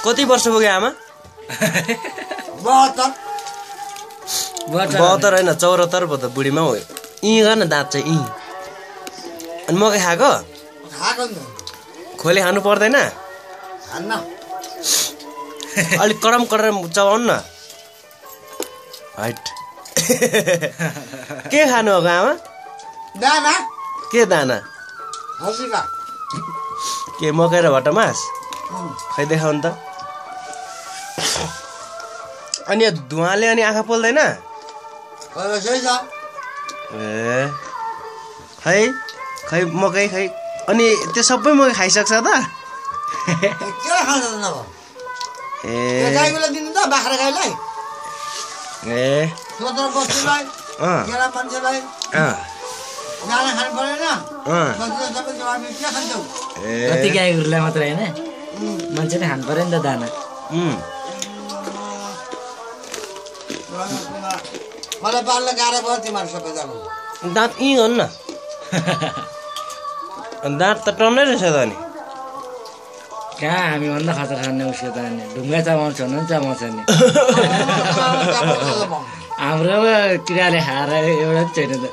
कति वर्ष पुग्यो आमा 72 हैन 74 पो त बुढीमा हो यी गर्न दाँत चाहिँ यी अनि मकै खाएको खोले खानु पर्दैन अलिक कडम चबाउनु न हैट के खानु हो आमा दाना के दाना हसिका के मकै र भटमास खै देखाउनु त अनि यो धुवाले अनि आँखा पोल्दैन ए खै खै मकै खै अनि त्यो सबै मकै खाइसक्छ त के खान्छ त नभए ए गाईलाई दिनु त बाख्रा गाईलाई ए सोतर बस्तीलाई केरा मान्छेलाई दाना खानु पर्दैन बस्तीलाई सबै जवाबी के खान्छौ कति गाईहरूलाई मात्र हैन मान्छेले खानु पर्यो नि त दाना मलाई पाल्न गाह्रो भयो तिमीहरू सबैजना दाँत यी गर्नु न दाँत त टन्नै रहेछ त अनि कहाँ हामीभन्दा खतरा खाने उसको त अनि ढुङ्गा चबाउँछ भने पनि चबाउँछ नि हाम्रो किराले खाएर एउटा पनि छैन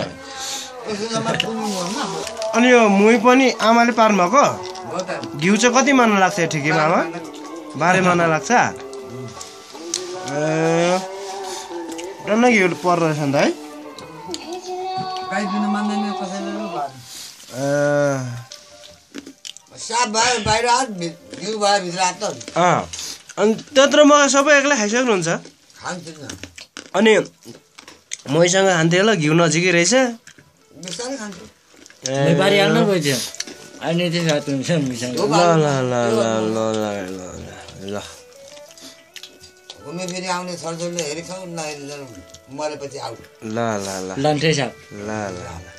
त अनि यो मुही पनि आमाले पार्नु भएको घिउ चाहिँ कति मन लाग्छ ठिकैमा आमा 12 मन लाग्छ टन्नै घिउ पर्दो रहेछ नि त है गाई दिनु मान्दैन कसैले साप भयो बाहिर हात घिउ भयो भित्र हात त अनि त्यत्रो मकै सबै एक्लै खाइसक्नुहुन्छ खान्छु न अनि मैसँग खान्थ्यो ल घिउ नजिकै रहेछ बिस्तारै खान्छु नेपाली हाल्नु गयो अनि चाहिँ साथ हुन्छ मिसँग ल ल ल ल ल ल ल घुमे फेरि आउने छलछलले हेरेको नहेरी मरेपछि आऊ ल ल ल लन्ठे साप ल ल